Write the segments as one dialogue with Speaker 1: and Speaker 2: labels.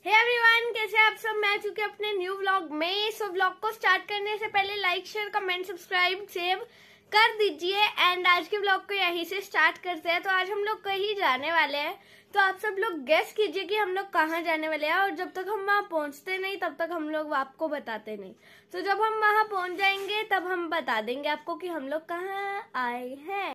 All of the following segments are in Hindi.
Speaker 1: हे एवरीवन, कैसे आप सब। मैं चुके अपने न्यू व्लॉग में। सो व्लॉग को स्टार्ट करने से पहले like, share, comment, subscribe, save कर दीजिए। एंड आज के व्लॉग को यहीं से स्टार्ट करते हैं। तो आज हम लोग कहीं जाने वाले हैं, तो आप सब लोग गेस कीजिए कि हम लोग कहाँ जाने वाले हैं। और जब तक हम वहाँ पहुँचते नहीं तब तक हम लोग आपको बताते नहीं। तो जब हम वहाँ पहुँच जाएंगे तब हम बता देंगे आपको कि हम लोग कहाँ आए हैं।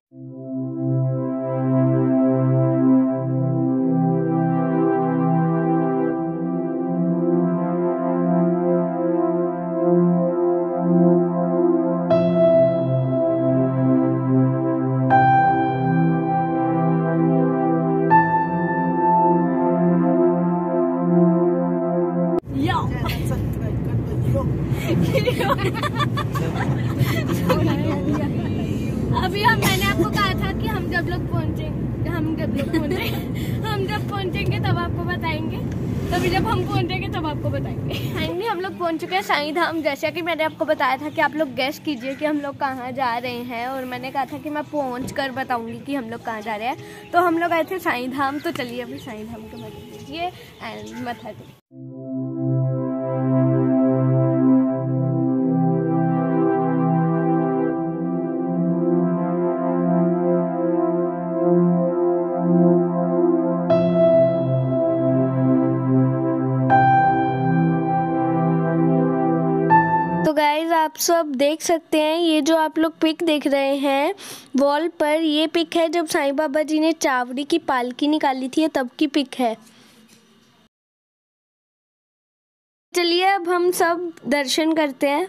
Speaker 1: अभी मैंने आपको कहा था कि हम जब पहुंचेंगे तब आपको बताएंगे। तभी जब हम पहुंचेंगे तब आपको बताएंगे। फाइनली हम लोग पहुंच चुके हैं साईं धाम। जैसा कि मैंने आपको बताया था कि आप लोग गेस कीजिए कि हम लोग कहाँ जा रहे हैं। और मैंने कहा था कि मैं पहुंच कर बताऊंगी कि हम लोग कहाँ जा रहे हैं। तो हम लोग आए थे साईं धाम। तो चलिए अभी साईं धाम के मजे लीजिए एंड मथा टेकिए। तो गाइज आप सब देख सकते हैं, ये जो आप लोग पिक देख रहे हैं वॉल पर, ये पिक है जब साईं बाबा जी ने चावड़ी की पालकी निकाली थी, तब की पिक है। चलिए अब हम सब दर्शन करते हैं।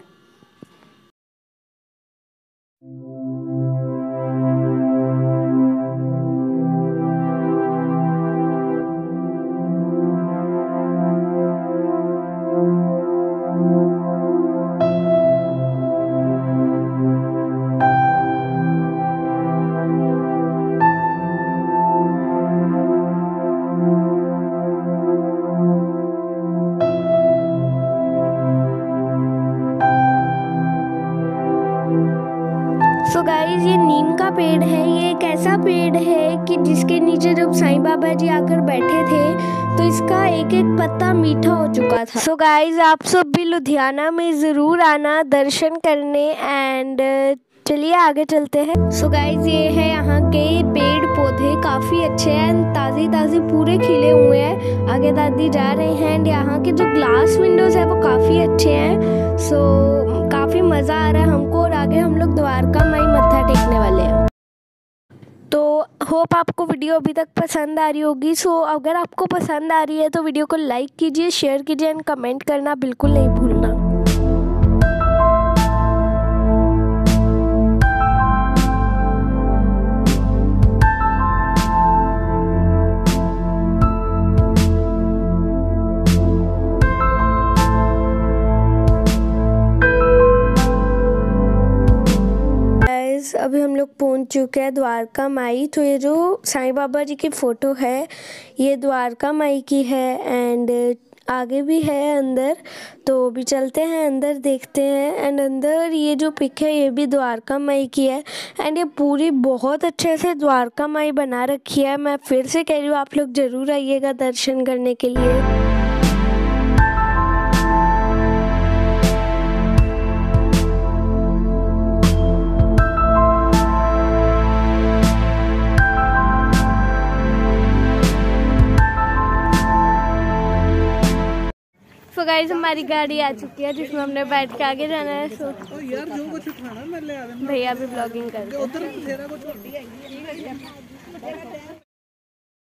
Speaker 1: सो गाइज ये नीम का पेड़ है। ये एक ऐसा पेड़ है कि जिसके नीचे जब साईं बाबा जी आकर बैठे थे तो इसका एक एक पत्ता मीठा हो चुका था। सो गाइज आप सब भी लुधियाना में ज़रूर आना दर्शन करने। एंड चलिए आगे चलते हैं। सो गाइज ये है यहाँ के पेड़ पौधे, काफ़ी अच्छे हैं, ताज़ी ताज़ी पूरे खिले हुए हैं। आगे दादी जा रहे हैं। एंड यहाँ के जो ग्लास विंडोज है वो काफ़ी अच्छे हैं। सो काफ़ी मज़ा आ रहा है हमको। और आगे हम लोग द्वारका माई मत्था टेकने वाले हैं। तो होप आपको वीडियो अभी तक पसंद आ रही होगी। सो अगर आपको पसंद आ रही है तो वीडियो को लाइक कीजिए, शेयर कीजिए एंड कमेंट करना बिल्कुल नहीं भूलना। अभी हम लोग पहुंच चुके हैं द्वारका माई। तो ये जो साईं बाबा जी की फ़ोटो है ये द्वारका माई की है। एंड आगे भी है अंदर, तो अभी चलते हैं अंदर देखते हैं। एंड अंदर ये जो पिक है ये भी द्वारका माई की है। एंड ये पूरी बहुत अच्छे से द्वारका माई बना रखी है। मैं फिर से कह रही हूँ आप लोग ज़रूर आइएगा दर्शन करने के लिए। तो गाइस हमारी गाड़ी आ चुकी है जिसमें हमने बैठ के आगे जाना है। सो यार जो कुछ उठाना मैं ले आ रहा हूं। भैया भी ब्लॉगिंग कर रहे हैं।